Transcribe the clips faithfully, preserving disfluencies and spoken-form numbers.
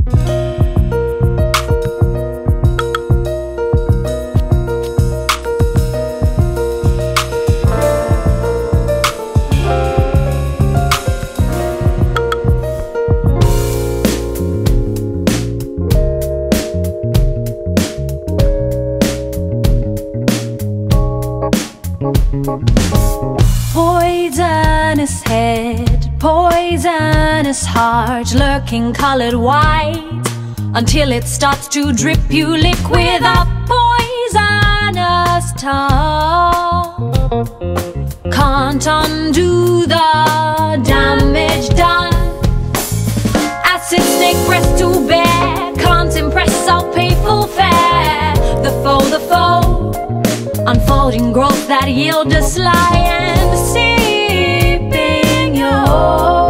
Poisonous head, poisonous heart, lurking colored white, until it starts to drip you liquid a poisonous tongue. Can't undo the damage done. Acid snake breast to bear, can't impress, I'll pay full fare. The foe, the foe, unfolding growth that yield a sly and seeping yolk.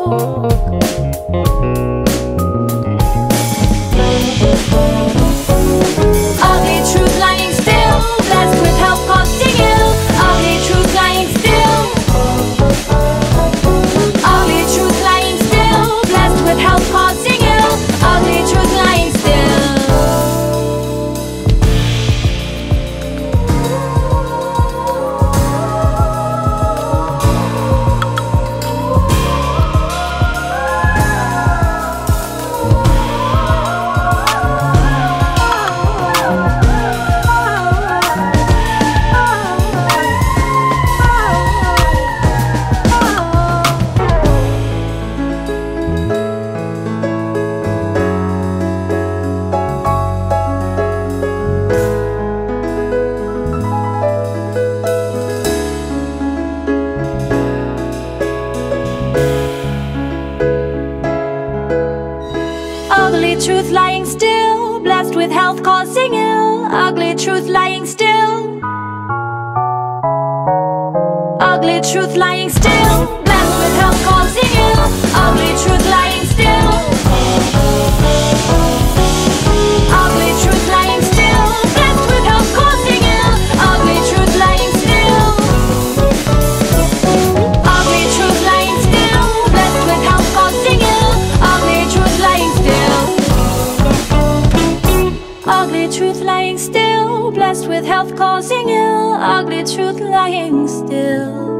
Ugly truth lying still, blessed with help causing ill. Ugly truth lying still. Ugly truth lying still, blessed with help causing ill. Ugly truth lying still. Ugly truth lying still, blessed with health causing ill. Ugly truth lying still. Ugly truth lying still, blessed with health causing ill. Ugly truth lying still. Ugly truth lying still, blessed with health causing ill. Ugly truth lying still. Ugly truth lying still, blessed with health causing ill. Ugly truth lying still. Ugly truth lying still, blessed with health causing ill. Ugly truth lying still.